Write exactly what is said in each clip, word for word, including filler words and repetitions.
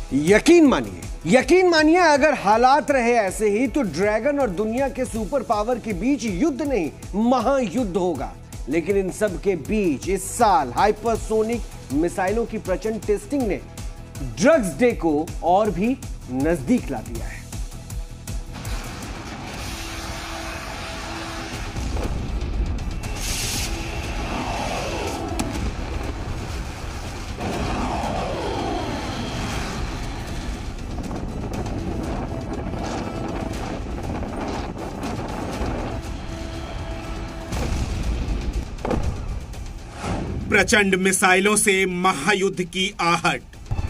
यकीन मानिए यकीन मानिए अगर हालात रहे ऐसे ही तो ड्रैगन और दुनिया के सुपर पावर के बीच युद्ध नहीं महायुद्ध होगा। लेकिन इन सब के बीच इस साल हाइपरसोनिक मिसाइलों की प्रचंड टेस्टिंग ने ड्रग्स डे को और भी नजदीक ला दिया है। प्रचंड मिसाइलों से महायुद्ध की आहट।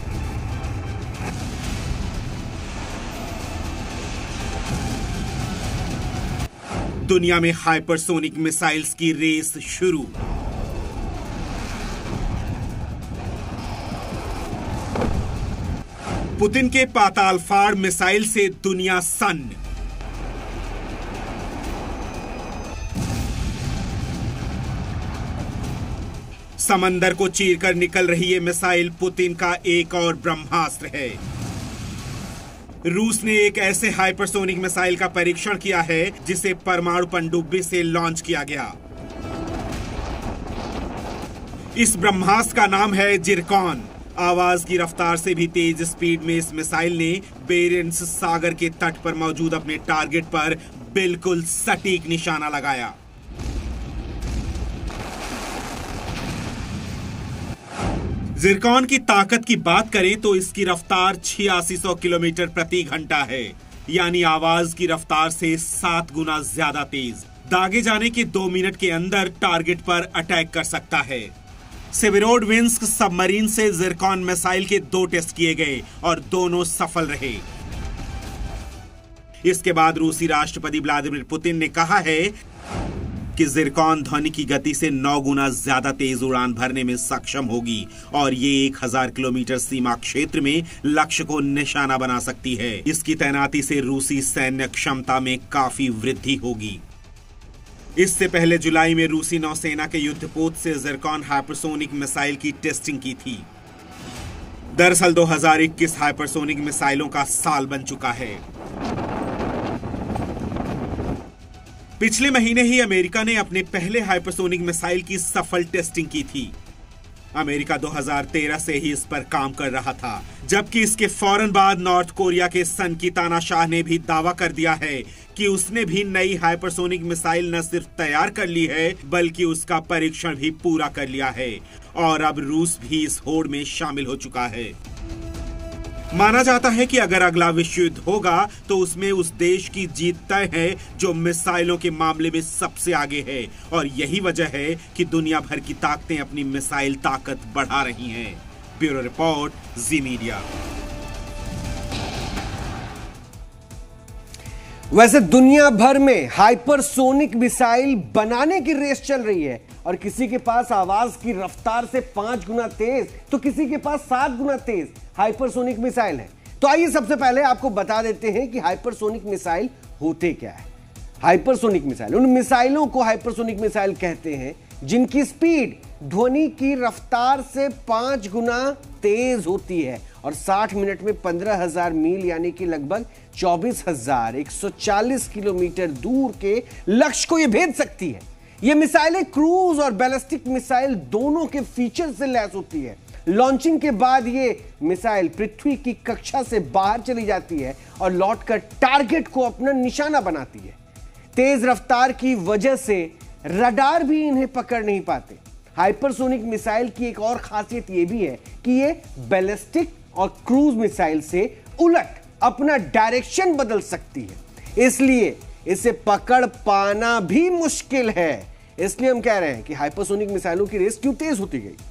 दुनिया में हाइपरसोनिक मिसाइल्स की रेस शुरू। पुतिन के पाताल फाड़ मिसाइल से दुनिया सन्न। समंदर को चीरकर निकल रही ये मिसाइल पुतिन का एक और ब्रह्मास्त्र है। रूस ने एक ऐसे हाइपरसोनिक मिसाइल का परीक्षण किया है जिसे परमाणु पनडुब्बी से लॉन्च किया गया। इस ब्रह्मास्त्र का नाम है जिरकॉन। आवाज की रफ्तार से भी तेज स्पीड में इस मिसाइल ने बेरेंट्स सागर के तट पर मौजूद अपने टारगेट पर बिल्कुल सटीक निशाना लगाया। जिरकॉन की ताकत की बात करें तो इसकी रफ्तार छियासी सौ किलोमीटर प्रति घंटा है, यानी आवाज की रफ्तार से सात गुना ज्यादा तेज। दागे जाने के दो मिनट के अंदर टारगेट पर अटैक कर सकता है। सेवेरोडोनेत्स्क सबमरीन से जिरकॉन मिसाइल के दो टेस्ट किए गए और दोनों सफल रहे। इसके बाद रूसी राष्ट्रपति व्लादिमीर पुतिन ने कहा है कि जिरकॉन ध्वनि की गति से नौ गुना ज्यादा तेज उड़ान भरने में सक्षम होगी और ये एक हजार किलोमीटर सीमा क्षेत्र में लक्ष्य को निशाना बना सकती है। इसकी तैनाती से रूसी सैन्य क्षमता में काफी वृद्धि होगी। इससे पहले जुलाई में रूसी नौसेना के युद्धपोत से जिरकॉन हाइपरसोनिक मिसाइल की टेस्टिंग की थी। दरअसल दो हज़ार इक्कीस हाइपरसोनिक मिसाइलों का साल बन चुका है। पिछले महीने ही अमेरिका ने अपने पहले हाइपरसोनिक मिसाइल की सफल टेस्टिंग की थी। अमेरिका दो हज़ार तेरह से ही इस पर काम कर रहा था, जबकि इसके फौरन बाद नॉर्थ कोरिया के सन की तानाशाह ने भी दावा कर दिया है कि उसने भी नई हाइपरसोनिक मिसाइल न सिर्फ तैयार कर ली है बल्कि उसका परीक्षण भी पूरा कर लिया है और अब रूस भी इस होड़ में शामिल हो चुका है। माना जाता है कि अगर अगला विश्व युद्ध होगा तो उसमें उस देश की जीत तय है जो मिसाइलों के मामले में सबसे आगे है और यही वजह है कि दुनिया भर की ताकतें अपनी मिसाइल ताकत बढ़ा रही हैं। Bureau report, Zee media. वैसे दुनिया भर में हाइपरसोनिक मिसाइल बनाने की रेस चल रही है और किसी के पास आवाज की रफ्तार से पांच गुना तेज तो किसी के पास सात गुना तेज हाइपरसोनिक मिसाइल है। तो आइए सबसे पहले आपको बता देते हैं कि हाइपरसोनिक मिसाइल होते क्या है। हाइपरसोनिक मिसाइल उन मिसाइलों को हाइपरसोनिक मिसाइल कहते हैं जिनकी स्पीड ध्वनि की रफ्तार से पांच गुना तेज होती है और साठ मिनट में पंद्रह हजार मील यानी कि लगभग चौबीस हजार एक सौ चालीस किलोमीटर दूर के लक्ष्य को यह भेज सकती है। यह मिसाइलें क्रूज और बैलिस्टिक मिसाइल दोनों के फीचर से लैस होती है। लॉन्चिंग के बाद यह मिसाइल पृथ्वी की कक्षा से बाहर चली जाती है और लौटकर टारगेट को अपना निशाना बनाती है। तेज रफ्तार की वजह से रडार भी इन्हें पकड़ नहीं पाते। हाइपरसोनिक मिसाइल की एक और खासियत यह भी है कि यह बैलिस्टिक और क्रूज मिसाइल से उलट अपना डायरेक्शन बदल सकती है, इसलिए इसे पकड़ पाना भी मुश्किल है। इसलिए हम कह रहे हैं कि हाइपरसोनिक मिसाइलों की रेस क्यों तेज होती गई।